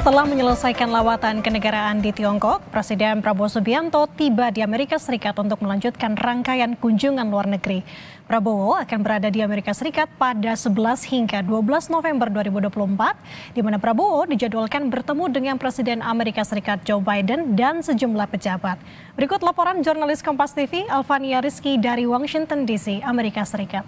Setelah menyelesaikan lawatan kenegaraan di Tiongkok, Presiden Prabowo Subianto tiba di Amerika Serikat untuk melanjutkan rangkaian kunjungan luar negeri. Prabowo akan berada di Amerika Serikat pada 11 hingga 12 November 2024, di mana Prabowo dijadwalkan bertemu dengan Presiden Amerika Serikat Joe Biden dan sejumlah pejabat. Berikut laporan jurnalis Kompas TV Alvania Rizky dari Washington DC, Amerika Serikat.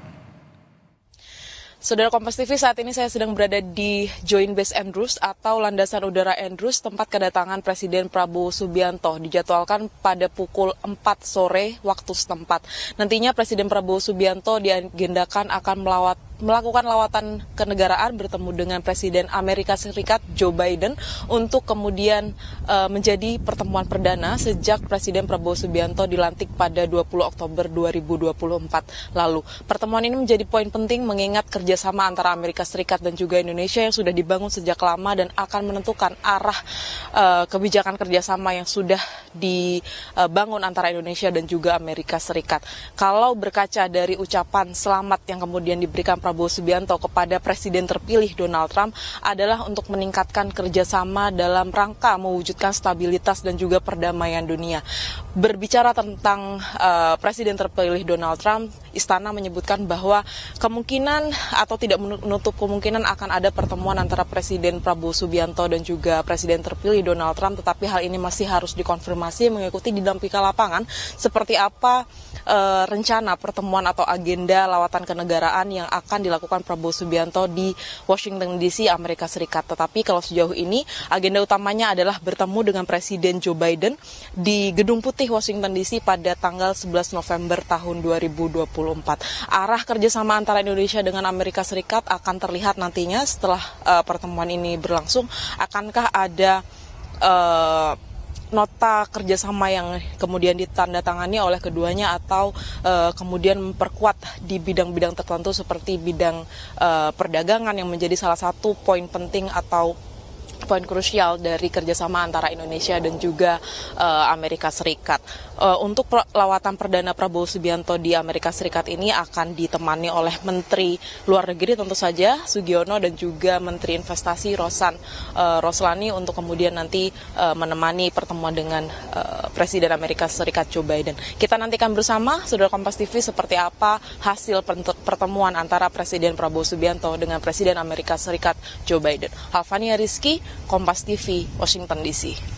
Saudara Kompas TV, saat ini saya sedang berada di Joint Base Andrews atau Landasan Udara Andrews, tempat kedatangan Presiden Prabowo Subianto. Dijadwalkan pada pukul 4 sore waktu setempat. Nantinya Presiden Prabowo Subianto diagendakan akan melakukan lawatan kenegaraan bertemu dengan Presiden Amerika Serikat Joe Biden untuk kemudian menjadi pertemuan perdana sejak Presiden Prabowo Subianto dilantik pada 20 Oktober 2024 lalu. Pertemuan ini menjadi poin penting mengingat kerjasama antara Amerika Serikat dan juga Indonesia yang sudah dibangun sejak lama dan akan menentukan arah kebijakan kerjasama yang sudah dibangun antara Indonesia dan juga Amerika Serikat. Kalau berkaca dari ucapan selamat yang kemudian diberikan Prabowo Subianto kepada Presiden terpilih Donald Trump adalah untuk meningkatkan kerjasama dalam rangka mewujudkan stabilitas dan juga perdamaian dunia. Berbicara tentang Presiden terpilih Donald Trump, Istana menyebutkan bahwa kemungkinan atau tidak menutup kemungkinan akan ada pertemuan antara Presiden Prabowo Subianto dan juga Presiden terpilih Donald Trump, tetapi hal ini masih harus dikonfirmasi mengikuti dinamika lapangan seperti apa rencana pertemuan atau agenda lawatan kenegaraan yang akan dilakukan Prabowo Subianto di Washington DC, Amerika Serikat. Tetapi kalau sejauh ini agenda utamanya adalah bertemu dengan Presiden Joe Biden di Gedung Putih Washington DC pada tanggal 11 November tahun 2024. Arah kerjasama antara Indonesia dengan Amerika Serikat akan terlihat nantinya setelah pertemuan ini berlangsung. Akankah ada nota kerjasama yang kemudian ditandatangani oleh keduanya atau kemudian memperkuat di bidang-bidang tertentu seperti bidang perdagangan yang menjadi salah satu poin penting atau poin krusial dari kerjasama antara Indonesia dan juga Amerika Serikat. Untuk lawatan perdana Prabowo Subianto di Amerika Serikat ini akan ditemani oleh Menteri Luar Negeri tentu saja Sugiono dan juga Menteri Investasi Roslani untuk kemudian nanti menemani pertemuan dengan Presiden Amerika Serikat Joe Biden. Kita nantikan bersama, Saudara Kompas TV, seperti apa hasil pertemuan antara Presiden Prabowo Subianto dengan Presiden Amerika Serikat Joe Biden. Alvania Rizky, Kompas TV, Washington DC.